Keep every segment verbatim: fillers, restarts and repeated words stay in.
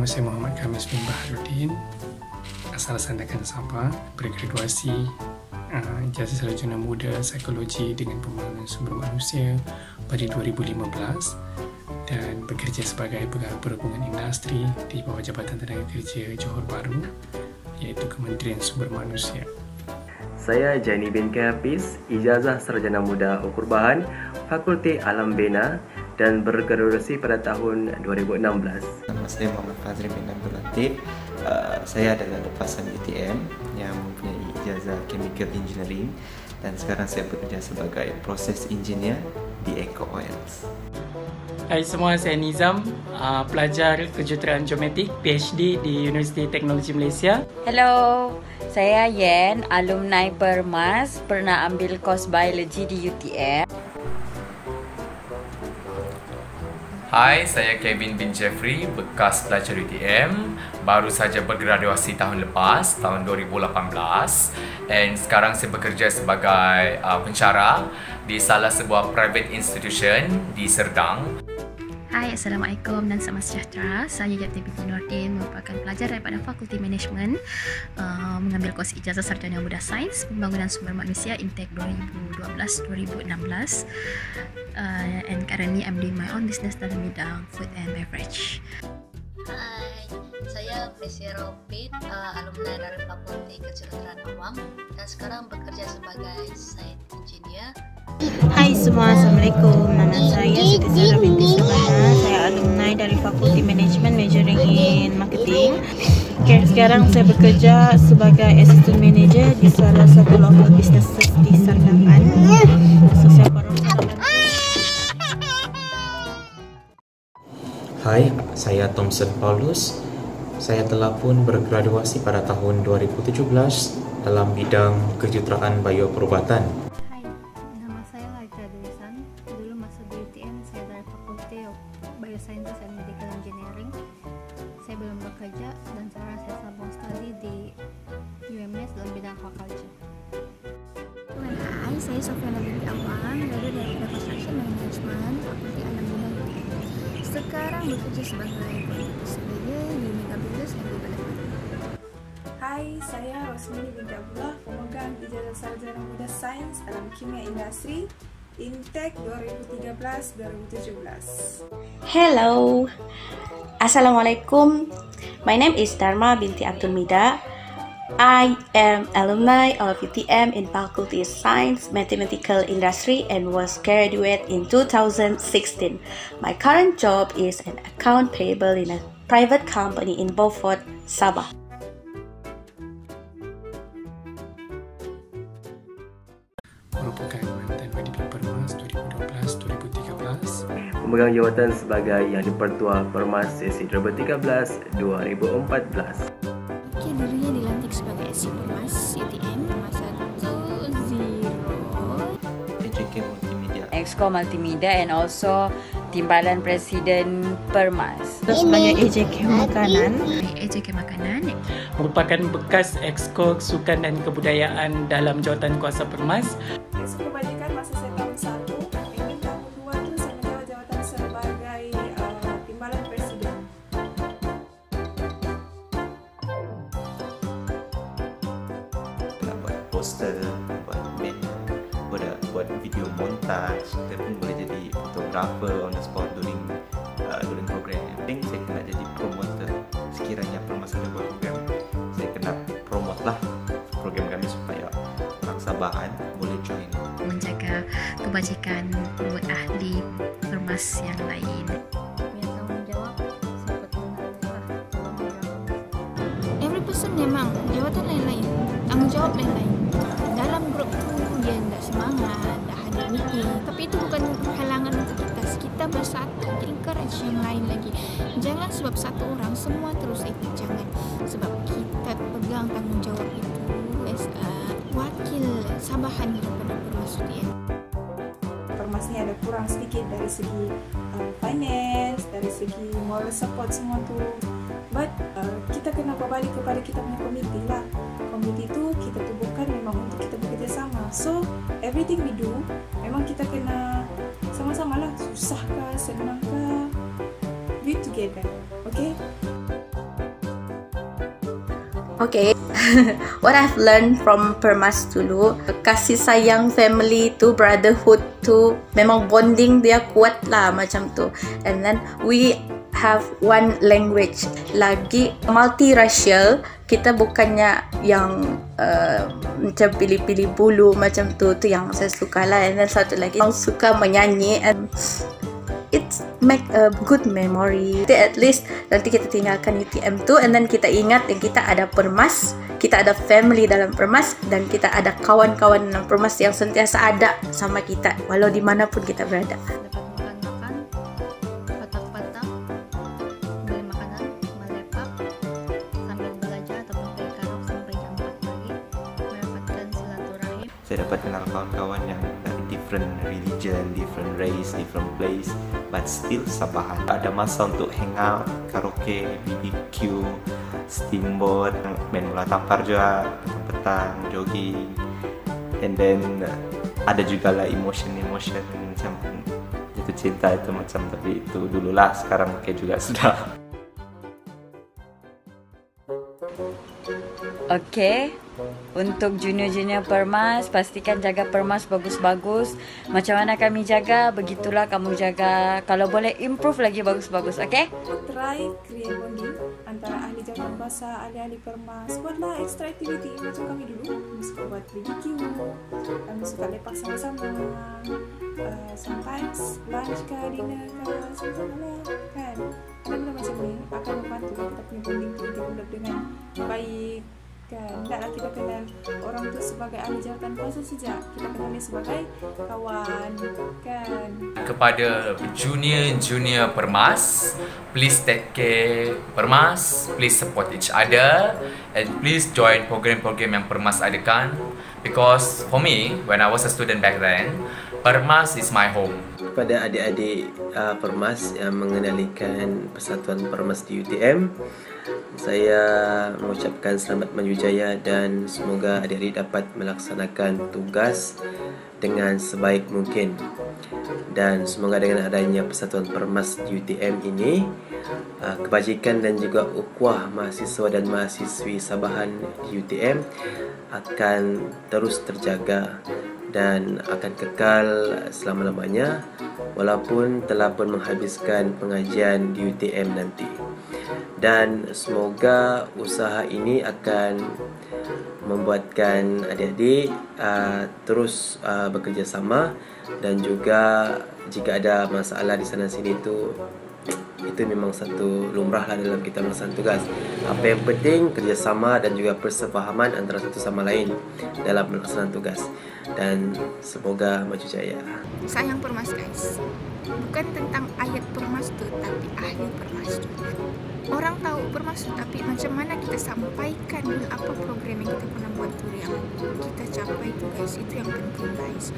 saya Muhammad Khamis bin Baharudin, asal Sandakan Sabah, bergraduasi uh, ijazah sarjana muda psikologi dengan pembangunan sumber manusia pada dua ribu lima belas dan bekerja sebagai pegawai perhubungan industri di bawah Jabatan Tenaga Kerja Johor Bahru, iaitu Kementerian Sumber Manusia. Saya Jani bin Hafiz, ijazah sarjana muda ukur bahan Fakulti Alam Bina dan bergraduasi pada tahun dua ribu enam belas. Nama saya Muhammad Fazri bin Abdul Latif. Uh, saya adalah lepasan U T M yang mempunyai ijazah Chemical Engineering dan sekarang saya bekerja sebagai Process Engineer di Eco Oils. Hai semua, saya Nizam, uh, pelajar kejuruteraan geometrik P H D di Universiti Teknologi Malaysia. Hello, saya Yen, alumni Permas, pernah ambil kos biologi di U T M. Hai, saya Kevin bin Jeffrey, bekas pelajar U T M, baru saja bergraduasi tahun lepas, tahun dua ribu lapan belas, dan sekarang saya bekerja sebagai uh, pencara di salah sebuah private institution di Serdang. Hai, Assalamualaikum dan selamat sejahtera. Saya Yati binti Nordin, merupakan pelajar daripada Fakulti Management, uh, mengambil kos ijazah sarjana muda sains pembangunan sumber manusia intake dua ribu dua belas dua ribu enam belas, uh, and currently I'm doing my own business dalam bidang food and beverage. Hai, saya Presia Raufid, uh, alumni dari Fakulti Kejuruteraan Awam dan sekarang bekerja sebagai site engineer. Hai semua, Assalamualaikum. Nama saya Siti Zara binti Sabana. Saya alumni dari Fakulti Management majoring in Marketing. Okay, sekarang saya bekerja sebagai Assistant Manager di salah satu local businesses di Sandakan. So, saya Hai, saya Thompson Paulus. Saya telah pun bergraduasi pada tahun dua ribu tujuh belas dalam bidang kejuruteraan bioperubatan. Biosciences and Medical Engineering. Saya belum bekerja dan sekarang saya sambung studi di U M S dalam bidang aquaculture. Hai, saya Sofiana binti Awang, dari daripada Construction Management, Fakulti Alam Bina U T M. Sekarang bekerja sebagai Quality Surveyor di Mega Builders and Development. Hai, saya Rosmini binti Abdullah, pemegang ijazah sarjana muda sains dalam kimia industri Intake dua ribu tiga belas dua ribu tujuh belas. Hello, Assalamualaikum. My name is Dharma binti Abdul Mida. I am alumni of U T M in Faculty of Science, Mathematical Industry and was graduate in two thousand sixteen. My current job is an account payable in a private company in Beaufort, Sabah. Merupakan mantan Wadip Permas dua ribu dua belas dua ribu tiga belas. Pemegang jawatan sebagai Yang di-Pertua Permas sesi dua ribu tiga belas dua ribu empat belas. Okay, dirinya dilantik sebagai S C Permas U T M masa satu zero. A J K Multimedia. Exco Multimedia and also Timbalan Presiden Permas. Sebagai A J K Makanan. A J K Makanan Merupakan bekas Exco Sukan dan Kebudayaan dalam Jawatan Kuasa Permas. Exco Kebajikan masa saya tahun satu, ini tahun dua tu saya menjawab jawatan sebagai uh, Timbalan Presiden. Nak buat poster, buat banner, buat, buat video montage, kita pun boleh jadi fotografer on the spot during uh, during program. I think saya kena jadi promoter. Sekiranya Permas ada buat program, saya kena promote lah program kami supaya orang Sabahan boleh join. menjaga kebajikan buat ahli Permas yang lain. Punya tanggungjawab seperti every person memang jawatan lain-lain, tanggungjawab lain-lain. Dalam grup tu dia tidak semangat, dah hadir meeting, tapi itu bukan halangan untuk kita. Kita bersatu, encourage yang lain lagi. Jangan sebab satu orang semua terus ikut, jangan. Sebab kita pegang tanggungjawab itu as uh, wakil Sabahan daripada Permas U T M. Permas ni ada kurang sedikit dari segi uh, finance, dari segi moral support semua tu. But uh, kita kena berbalik kepada kita punya komiti lah. Komiti tu kita tubuhkan memang untuk kita bekerjasama. So everything we do memang kita kena sama-sama lah. Susah ke, senang ke, do it together. Okay? Okay, what I've learned from Permas dulu, kasih sayang family tu, brotherhood tu, memang bonding dia kuat lah macam tu. And then we have one language, lagi multiracial. Kita bukannya yang uh, macam pilih-pilih bulu macam tu, tu yang saya suka lah. And then satu lagi, yang suka menyanyi, and it's make a good memory. Jadi at least nanti kita tinggalkan U T M tu, and then kita ingat yang kita ada Permas, kita ada family dalam Permas, dan kita ada kawan-kawan dalam Permas yang sentiasa ada sama kita walau dimanapun kita berada. Saya dapat kenal kawan-kawan yang dari different religion, different race, different place, but still Sabahan. Ada masa untuk hangout, karaoke, B B Q, steamboat, main bola tampar juga, petang, jogging, and then ada juga lah emotion-emotion macam itu cinta itu macam, tapi itu dululah, sekarang kayak juga sudah. Okay, untuk junior-junior Permas, pastikan jaga Permas bagus-bagus. Macam mana kami jaga, begitulah kamu jaga. Kalau boleh improve lagi bagus-bagus, okay? Try create bonding antara ahli jawapan bahasa, ahli-ahli Permas. Buatlah extra activity macam kami dulu. Kami suka buat B B Q, kami suka lepak sama-sama. Uh, sometimes lunch ke, dinner ke, sama-sama kan. Benda-benda macam ni akan membantu kita punya bonding tu develop dengan baik. Kan, tidaklah kita kenal orang tu sebagai ahli jawatan kuasa saja, kita kenal dia sebagai kawan, kan. Kepada junior-junior Permas, please take care Permas, please support each other, and please join program-program yang Permas adakan. Because for me, when I was a student back then, Permas is my home. Kepada adik-adik uh, Permas yang mengenalikan Persatuan Permas di U T M, saya mengucapkan selamat maju jaya dan semoga adik-adik dapat melaksanakan tugas dengan sebaik mungkin. Dan semoga dengan adanya Persatuan Permas di U T M ini, kebajikan dan juga ukhuwah mahasiswa dan mahasiswi Sabahan di U T M akan terus terjaga dan akan kekal selama-lamanya walaupun telah pun menghabiskan pengajian di U T M nanti. Dan semoga usaha ini akan membuatkan adik-adik uh, terus uh, bekerjasama, dan juga jika ada masalah di sana sini tu, itu memang satu lumrah lah dalam kita melaksanakan tugas. Apa yang penting kerjasama dan juga persefahaman antara satu sama lain dalam melaksanakan tugas. Dan semoga maju jaya. Sayang Permas guys, bukan tentang ayat Permas tu, tapi ahli Permas tu. Orang tahu Permas tu, tapi macam mana kita sampaikan apa program yang kita pernah buat tu yang kita capai tu guys, itu yang penting guys.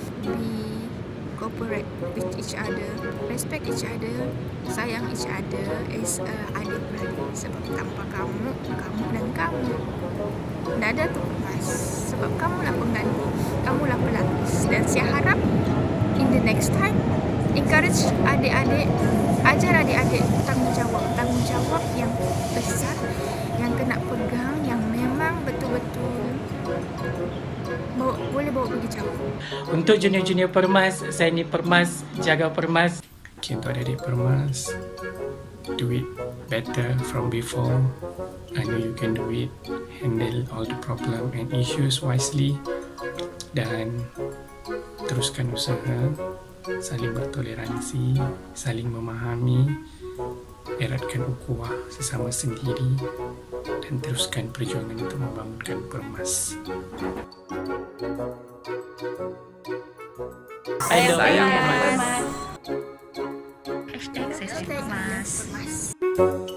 Be cooperate with each other, respect each other, sayang each other as uh, adik-beradik. Sebab tanpa kamu, kamu dan kamu, tidak ada tu Permas. Sebab kamulah pengganti, kamulah pelapis. Dan saya harap in the next time, encourage adik-adik, ajar adik-adik tanggungjawab, tanggungjawab yang besar, yang kena pegang, yang memang betul-betul bawa, boleh bawa pergi jauh. Untuk junior-junior Permas, saya ni Permas, jaga Permas. Okay, untuk adik-adik Permas, do it better from before. I know you can do it. Handle all the problem and issues wisely. Dan teruskan usaha, saling bertoleransi, saling memahami, eratkan ukhuwah sesama sendiri, dan teruskan perjuangan untuk membangunkan Permas. Sayang Permas. Hashtag saya sayang Permas.